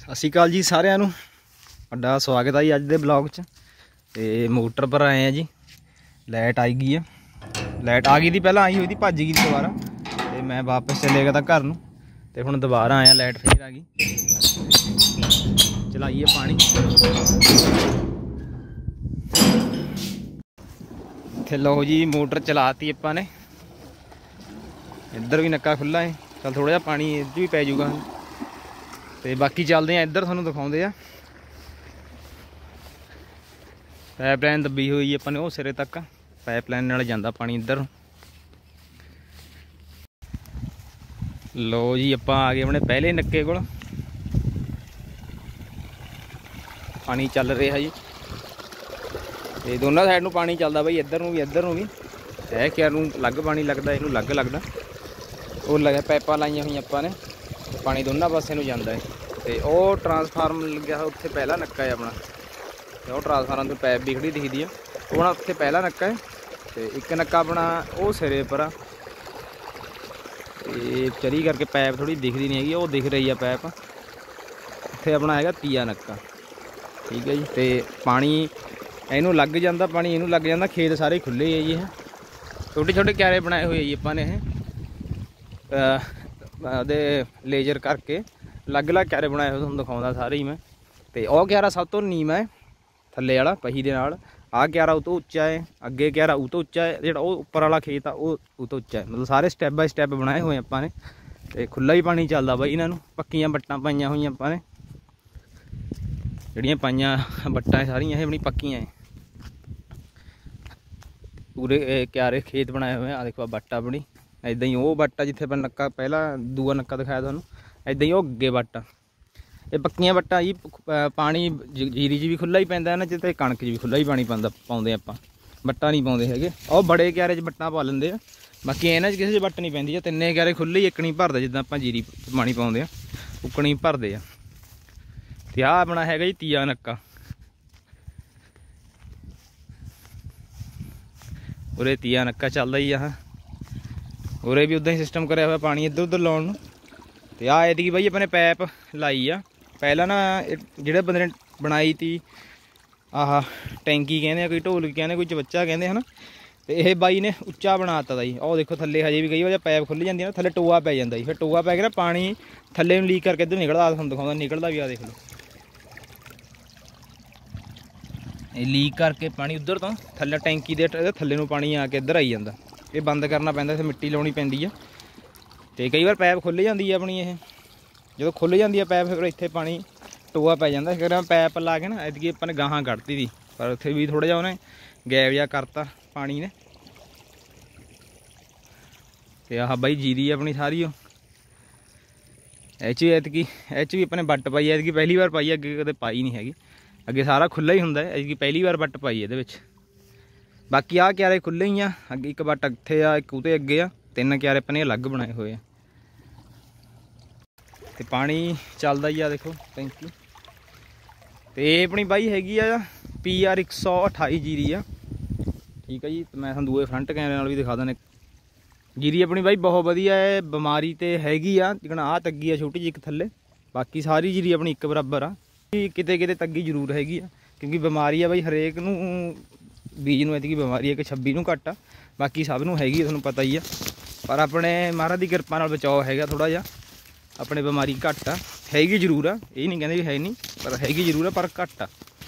ਸਤਿ ਸ਼੍ਰੀ ਅਕਾਲ ਜੀ ਸਾਰਿਆਂ ਨੂੰ। ਵੱਡਾ ਸਵਾਗਤ ਹੈ ਜੀ ਅੱਜ ਦੇ ਬਲੌਗ 'ਚ। ਤੇ ਮੋਟਰ ਪਰ ਆਏ ਆ ਜੀ। ਲਾਈਟ ਆਈ ਗਈ ਹੈ। ਲਾਈਟ ਆ ਗਈ ਸੀ ਪਹਿਲਾਂ, ਆਈ ਹੋਈ ਸੀ, ਭੱਜ ਗਈ ਸੀ ਦੁਬਾਰਾ। ਤੇ ਮੈਂ ਵਾਪਸ ਚਲੇ ਗਿਆ ਤਾਂ ਘਰ ਨੂੰ। ਤੇ ਹੁਣ ਦੁਬਾਰਾ ਆਇਆ, ਲਾਈਟ ਫੇਰ ਆ ਗਈ। ਚਲਾਈਏ ਪਾਣੀ। ਇੱਥੇ ਲਓ ਜੀ, ਮੋਟਰ ਚਲਾਤੀ ਆਪਾਂ ਨੇ। ਇੱਧਰ ਵੀ ਨੱਕਾ ਖੁੱਲ੍ਹਾ ਹੈ। ਚੱਲ ਥੋੜ੍ਹਾ ਜਿਹਾ ਪਾਣੀ ਇੱਧਰ ਵੀ ਪੈ ਜਾਊਗਾ। ਤੇ ਬਾਕੀ ਚੱਲਦੇ ਆ ਇੱਧਰ, ਤੁਹਾਨੂੰ ਦਿਖਾਉਂਦੇ ਆ। ਪਾਈਪਲਾਈਨ ਦੱਬੀ ਹੋਈ ਆਪਾਂ ਨੇ ਉਹ ਸਿਰੇ ਤੱਕ। ਪਾਈਪਲਾਈਨ ਨਾਲ ਜਾਂਦਾ ਪਾਣੀ ਇੱਧਰ। ਲਓ ਜੀ, ਆਪਾਂ ਆ ਗਏ ਆਪਣੇ ਪਹਿਲੇ ਨੱਕੇ ਕੋਲ। ਪਾਣੀ ਚੱਲ ਰਿਹਾ ਜੀ। ਤੇ ਦੋਨਾਂ ਸਾਈਡ ਨੂੰ ਪਾਣੀ ਚੱਲਦਾ ਬਾਈ, ਇੱਧਰ ਨੂੰ ਵੀ ਇੱਧਰ ਨੂੰ ਵੀ। ਇਹ ਕਿਆਰ ਨੂੰ ਅਲੱਗ ਪਾਣੀ ਲੱਗਦਾ, ਇਹਨੂੰ ਅਲੱਗ ਲੱਗਦਾ। ਉਹ ਲੱਗਿਆ ਪਾਈਪਾਂ ਲਾਈਆਂ ਹੋਈਆਂ ਆਪਾਂ ਨੇ। ਪਾਣੀ ਦੋਨਾਂ ਪਾਸੇ ਨੂੰ ਜਾਂਦਾ ਹੈ। ਤੇ ਉਹ ਟਰਾਂਸਫਾਰਮਰ ਲੱਗਿਆ ਹੋਇਆ ਉੱਥੇ ਪਹਿਲਾ ਨੱਕਾ ਹੈ ਆਪਣਾ। ਤੇ ਉਹ ਟਰਾਂਸਫਾਰਮਰ ਤੋਂ ਪਾਈਪ ਵੀ ਖੜੀ ਦਿਖਦੀ ਆ। ਉਹ ਆਪਣਾ ਉੱਥੇ ਪਹਿਲਾ ਨੱਕਾ ਹੈ। ਤੇ ਇੱਕ ਨੱਕਾ ਆਪਣਾ ਉਹ ਸਿਰੇ ਪਰ ਆ। ਤੇ ਚਰੀ ਕਰਕੇ ਪਾਈਪ ਥੋੜੀ ਦਿਖਦੀ ਨਹੀਂ ਹੈਗੀ, ਉਹ ਦਿਖ ਰਹੀ ਆ ਪਾਈਪ। ਉੱਥੇ ਆਪਣਾ ਹੈਗਾ ਤੀਆ ਨੱਕਾ। ਠੀਕ ਹੈ ਜੀ। ਤੇ ਪਾਣੀ ਇਹਨੂੰ ਲੱਗ ਜਾਂਦਾ, ਪਾਣੀ ਇਹਨੂੰ ਲੱਗ ਜਾਂਦਾ। ਖੇਤ ਸਾਰੇ ਖੁੱਲ੍ਹੇ ਹੈ ਜੀ। ਇਹ ਛੋਟੇ ਛੋਟੇ ਕਿਆਰੇ ਬਣਾਏ ਹੋਏ ਆ ਜੀ ਆਪਾਂ ਨੇ। ਇਹ ਉਹਦੇ ਲੇਜ਼ਰ ਕਰਕੇ ਅਲੱਗ ਅਲੱਗ ਕਿਆਰੇ ਬਣਾਏ ਹੋਏ, ਤੁਹਾਨੂੰ ਦਿਖਾਉਂਦਾ ਸਾਰੇ ਹੀ ਮੈਂ। ਤੇ ਉਹ ਕਿਆਰਾ ਸਭ ਤੋਂ ਨੀਵਾਂ ਹੈ, ਥੱਲੇ ਵਾਲਾ ਪਹੀ ਦੇ ਨਾਲ। ਆਹ ਕਿਆਰਾ ਉਹ ਤੋਂ ਉੱਚਾ ਹੈ, ਅੱਗੇ ਕਿਆਰਾ ਉਹ ਤੋਂ ਉੱਚਾ ਹੈ। ਜਿਹੜਾ ਉਹ ਉੱਪਰ ਵਾਲਾ ਖੇਤ ਆ ਉਹ ਤੋਂ ਉੱਚਾ ਹੈ। ਮਤਲਬ ਸਾਰੇ ਸਟੈਪ ਬਾਈ ਸਟੈਪ ਬਣਾਏ ਹੋਏ ਆਪਾਂ ਨੇ। ਤੇ ਖੁੱਲ੍ਹਾ ਹੀ ਪਾਣੀ ਚੱਲਦਾ ਬਾਈ। ਇਹਨਾਂ ਨੂੰ ਪੱਕੀਆਂ ਵੱਟਾਂ ਪਾਈਆਂ ਹੋਈਆਂ ਆਪਾਂ ਨੇ। ਜਿਹੜੀਆਂ ਪਾਈਆਂ ਵੱਟਾਂ ਸਾਰੀਆਂ ਇਹ ਆਪਣੀ ਪੱਕੀਆਂ ਹੈ। ਪੂਰੇ ਕਿਆਰੇ ਖੇਤ ਬਣਾਏ ਹੋਏ ਆ। ਦੇਖੋ ਵੱਟ ਆਪਣੀ ਇੱਦਾਂ ਹੀ। ਉਹ ਵੱਟ ਆ ਜਿੱਥੇ ਆਪਾਂ ਨੱਕਾ ਪਹਿਲਾਂ ਦੂਆ ਨੱਕਾ ਦਿਖਾਇਆ ਤੁਹਾਨੂੰ, ਇੱਦਾਂ ਹੀ ਉਹ ਅੱਗੇ ਵੱਟ ਆ। ਇਹ ਪੱਕੀਆਂ ਵੱਟਾਂ ਜੀ। ਪਾਣੀ ਜੀਰੀ 'ਚ ਵੀ ਖੁੱਲ੍ਹਾ ਹੀ ਪੈਂਦਾ ਨਾ, ਜਿੱਥੇ ਕਣਕ 'ਚ ਵੀ ਖੁੱਲ੍ਹਾ ਹੀ ਪਾਣੀ ਪਾਉਂਦੇ ਆਪਾਂ। ਵੱਟਾਂ ਨਹੀਂ ਪਾਉਂਦੇ ਹੈਗੇ। ਉਹ ਬੜੇ ਕਿਆਰੇ 'ਚ ਵੱਟਾਂ ਪਾ ਲੈਂਦੇ ਆ। ਬਾਕੀ ਇਹਨਾਂ 'ਚ ਕਿਸੇ 'ਚ ਵੱਟ ਨਹੀਂ ਪੈਂਦੀ। ਜਾਂ ਤਿੰਨੇ ਕਿਆਰੇ ਖੁੱਲ੍ਹੇ ਹੀ ਇੱਕਣੀ ਭਰਦੇ, ਜਿੱਦਾਂ ਆਪਾਂ ਜੀਰੀ ਪਾਣੀ ਪਾਉਂਦੇ ਆ ਉੱਕਣੀ ਭਰਦੇ ਆ। ਤੇ ਆਹ ਆਪਣਾ ਹੈਗਾ ਜੀ ਤੀਆ ਨੱਕਾ। ਉਰੇ ਤੀਆ ਨੱਕਾ ਚੱਲਦਾ ਹੀ ਆ। ਉਰੇ ਵੀ ਉੱਦਾਂ ਹੀ ਸਿਸਟਮ ਕਰਿਆ ਹੋਇਆ ਪਾਣੀ ਇੱਧਰ ਉੱਧਰ ਲਾਉਣ ਨੂੰ। ਤੇ ਆਹ ਐਤਕੀ ਬਾਈ ਆਪਾਂ ਨੇ ਪਾਈਪ ਲਾਈ ਆ। ਪਹਿਲਾਂ ਨਾ ਜਿਹੜੇ ਬੰਦੇ ਨੇ ਬਣਾਈ ਤੀ, ਆਹ ਟੈਂਕੀ ਕਹਿੰਦੇ ਆ, ਕੋਈ ਢੋਲਕੀ ਕਹਿੰਦੇ, ਕੋਈ ਚਵੱਚਾ ਕਹਿੰਦੇ ਹਨ। ਤੇ ਇਹ ਬਾਈ ਨੇ ਉੱਚਾ ਬਣਾ ਤਾ ਜੀ। ਉਹ ਦੇਖੋ ਥੱਲੇ ਹਜੇ ਵੀ ਕਈ ਵਾਰ ਪਾਈਪ ਖੁੱਲ੍ਹ ਜਾਂਦੀ ਨਾ, ਥੱਲੇ ਟੋਆ ਪੈ ਜਾਂਦਾ ਜੀ। ਫਿਰ ਟੋਆ ਪੈ ਕੇ ਨਾ ਪਾਣੀ ਥੱਲੇ ਨੂੰ ਲੀਕ ਕਰਕੇ ਇੱਧਰ ਨਿਕਲਦਾ। ਤੁਹਾਨੂੰ ਦਿਖਾਉਂਦਾ ਨਿਕਲਦਾ ਵੀ। ਆ ਦੇਖ ਲਓ, ਇਹ ਲੀਕ ਕਰਕੇ ਪਾਣੀ ਉੱਧਰ ਤੋਂ ਥੱਲੇ ਟੈਂਕੀ ਦੇ ਥੱਲੇ ਨੂੰ ਪਾਣੀ ਆ ਕੇ ਇੱਧਰ ਆਈ ਜਾਂਦਾ। ਇਹ ਬੰਦ ਕਰਨਾ ਪੈਂਦਾ, ਇੱਥੇ ਮਿੱਟੀ ਲਾਉਣੀ ਪੈਂਦੀ ਆ। ਤੇ ਕਈ ਵਾਰ ਪਾਈਪ ਖੁੱਲ੍ਹ ਜਾਂਦੀ ਆ ਆਪਣੀ। ਇਹ ਜਦੋਂ ਖੁੱਲ੍ਹ ਜਾਂਦੀ ਆ ਪਾਈਪ, ਫਿਰ ਇੱਥੇ ਪਾਣੀ ਟੋਆ ਪੈ ਜਾਂਦਾ। ਫਿਰ ਪਾਈਪ ਲਾ ਕੇ ਨਾ ਐਤਕੀ ਆਪਾਂ ਨੇ ਗਾਹਾਂ ਕੱਢਤੀ ਦੀ, ਪਰ ਉੱਥੇ ਵੀ ਥੋੜ੍ਹਾ ਜਿਹਾ ਉਹਨੇ ਗੈਪ ਜਿਹਾ ਕਰਤਾ ਪਾਣੀ ਨੇ। ਤੇ ਆਹ ਬਾਈ ਜੀਰੀ ਆਪਣੀ ਸਾਰੀ ਉਹ ਇਹ 'ਚ ਐਤਕੀ ਵੀ ਆਪਾਂ ਨੇ ਵੱਟ ਪਾਈ। ਐਤਕੀ ਪਹਿਲੀ ਵਾਰ ਪਾਈ, ਅੱਗੇ ਕਦੇ ਪਾਈ ਨਹੀਂ ਹੈਗੀ। ਅੱਗੇ ਸਾਰਾ ਖੁੱਲ੍ਹਾ ਹੀ ਹੁੰਦਾ। ਐਤਕੀ ਪਹਿਲੀ ਵਾਰ ਵੱਟ ਪਾਈ ਇਹਦੇ ਵਿੱਚ। ਬਾਕੀ ਆਹ ਕਿਆਰੇ ਖੁੱਲ੍ਹੇ ਹੀ ਆ। ਅੱਗੇ ਇੱਕ ਵੱਟ ਇੱਥੇ ਆ, ਇੱਕ ਉਹਦੇ ਅੱਗੇ ਆ। ਤਿੰਨ ਕਿਆਰੇ ਆਪਾਂ ਨੇ ਅਲੱਗ ਬਣਾਏ ਹੋਏ ਆ। ਤੇ ਪਾਣੀ ਚੱਲਦਾ ਹੀ ਆ, ਦੇਖੋ ਟੈਂਕੀ। ਤੇ ਇਹ ਆਪਣੀ ਬਾਈ ਹੈਗੀ ਆ PR 128 ਜੀਰੀ ਆ। ਠੀਕ ਆ ਜੀ। ਮੈਂ ਤੁਹਾਨੂੰ ਦੂਏ ਫਰੰਟ ਕੈਮਰੇ ਨਾਲ ਵੀ ਦਿਖਾ ਦਿੰਦਾ। ਜੀਰੀ ਆਪਣੀ ਬਾਈ ਬਹੁਤ ਵਧੀਆ ਹੈ। ਬਿਮਾਰੀ ਤੇ ਹੈਗੀ ਆ, ਜਿਕਣ ਆਹ ਤੱਗੀ ਆ ਛੋਟੀ ਜਿਹੀ ਇੱਕ ਥੱਲੇ। ਬਾਕੀ ਸਾਰੀ ਜੀਰੀ ਆਪਣੀ ਇੱਕ ਬਰਾਬਰ ਆ। ਕਿਤੇ ਕਿਤੇ ਤੱਗੀ ਜ਼ਰੂਰ ਹੈਗੀ ਆ, ਕਿਉਂਕਿ ਬਿਮਾਰੀ ਆ ਬਾਈ ਹਰੇਕ ਨੂੰ। ਬੀਜ ਨੂੰ ਐਤਕੀ ਬਿਮਾਰੀ ਹੈ ਕਿ 26 ਨੂੰ ਘੱਟ ਆ। ਬਾਕੀ ਸਭ ਨੂੰ ਹੈਗੀ, ਤੁਹਾਨੂੰ ਪਤਾ ਹੀ ਆ। ਪਰ ਆਪਣੇ ਮਹਾਰਾਜ ਦੀ ਕਿਰਪਾ ਨਾਲ ਬਚਾਓ ਹੈਗਾ ਥੋੜ੍ਹਾ ਜਿਹਾ। ਆਪਣੇ ਬਿਮਾਰੀ ਘੱਟ ਆ, ਹੈਗੀ ਜ਼ਰੂਰ ਆ। ਇਹ ਨਹੀਂ ਕਹਿੰਦੇ ਵੀ ਹੈ ਨਹੀਂ, ਪਰ ਹੈਗੀ ਜ਼ਰੂਰ ਆ, ਪਰ ਘੱਟ ਆ।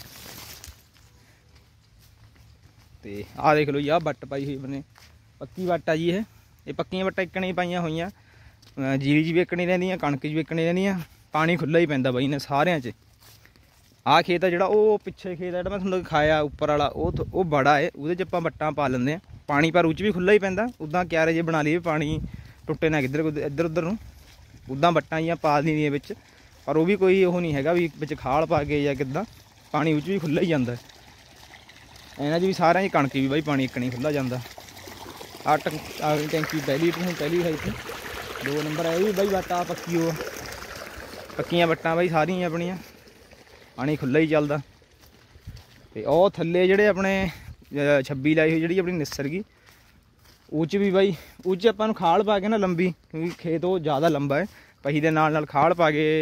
ਤੇ ਆਹ ਦੇਖ ਲਓ ਜੀ, ਆਹ ਵੱਟ ਪਾਈ ਹੋਈ ਬਣੇ ਪੱਕੀ ਵੱਟ ਆ ਜੀ। ਇਹ ਪੱਕੀਆਂ ਵੱਟਾਂ ਇੱਕਣੇ ਹੀ ਪਾਈਆਂ ਹੋਈਆਂ। ਜੀਰੀ 'ਚ ਵੀ ਇੱਕਣੀ ਰਹਿੰਦੀਆਂ, ਕਣਕ 'ਚ ਵੀ ਇੱਕਣੀ ਰਹਿੰਦੀਆਂ। ਪਾਣੀ ਖੁੱਲ੍ਹਾ ਹੀ ਪੈਂਦਾ ਬਾਈ ਨੇ ਸਾਰਿਆਂ 'ਚ। ਆਹ ਖੇਤ ਆ ਜਿਹੜਾ, ਉਹ ਪਿੱਛੇ ਖੇਤ ਆ ਜਿਹੜਾ ਮੈਂ ਤੁਹਾਨੂੰ ਦਿਖਾਇਆ ਉੱਪਰ ਵਾਲਾ, ਉਹ ਬੜਾ ਹੈ। ਉਹਦੇ 'ਚ ਆਪਾਂ ਵੱਟਾਂ ਪਾ ਲੈਂਦੇ ਹਾਂ। ਪਾਣੀ ਪਰ ਉਹ 'ਚ ਵੀ ਖੁੱਲ੍ਹਾ ਹੀ ਪੈਂਦਾ। ਉੱਦਾਂ ਕਿਆਰੇ ਜੇ ਬਣਾ ਲਈਏ, ਪਾਣੀ ਟੁੱਟੇ ਨਾ ਕਿੱਧਰ ਇੱਧਰ ਉੱਧਰ ਨੂੰ। ਉੱਦਾਂ ਵੱਟਾਂ ਜਿਹੀਆਂ ਪਾ ਦਿੰਦੀਆਂ ਵਿੱਚ, ਪਰ ਉਹ ਵੀ ਕੋਈ ਉਹ ਨਹੀਂ ਹੈਗਾ ਵੀ ਵਿੱਚ ਖਾਲ ਪਾ ਕੇ ਜਾਂ ਕਿੱਦਾਂ। ਪਾਣੀ ਉਹ 'ਚ ਵੀ ਖੁੱਲ੍ਹਾ ਹੀ ਜਾਂਦਾ। ਇਹਨਾਂ 'ਚ ਵੀ ਸਾਰਿਆਂ 'ਚ ਕਣਕ ਵੀ ਬਾਈ ਪਾਣੀ ਇੱਕ ਨਹੀਂ ਖੁੱਲ੍ਹਾ ਜਾਂਦਾ। ਆਹ ਟੈਂਕੀ ਪਹਿਲੀ ਹੈ ਇੱਥੇ 2 ਨੰਬਰ ਹੈ। ਇਹ ਵੀ ਬਾਈ ਵੱਟ ਆ ਪੱਕੀ। ਉਹ ਪੱਕੀਆਂ ਵੱਟਾਂ ਬਾਈ ਸਾਰੀਆਂ ਆਪਣੀਆਂ, ਪਾਣੀ ਖੁੱਲ੍ਹਾ ਹੀ ਚੱਲਦਾ। ਤੇ ਉਹ ਥੱਲੇ ਜਿਹੜੇ ਆਪਣੇ 26 ਲਾਈ ਹੋਈ ਜਿਹੜੀ ਆਪਣੀ ਨਿਸਰ ਗਈ, ਉਹ 'ਚ ਵੀ ਬਾਈ ਉਹ 'ਚ ਆਪਾਂ ਨੂੰ ਖਾਲ ਪਾ ਕੇ ਨਾ ਲੰਬੀ, ਕਿਉਂਕਿ ਖੇਤ ਉਹ ਜ਼ਿਆਦਾ ਲੰਬਾ ਹੈ। ਪਹੀ ਦੇ ਨਾਲ ਖਾਲ ਪਾ ਕੇ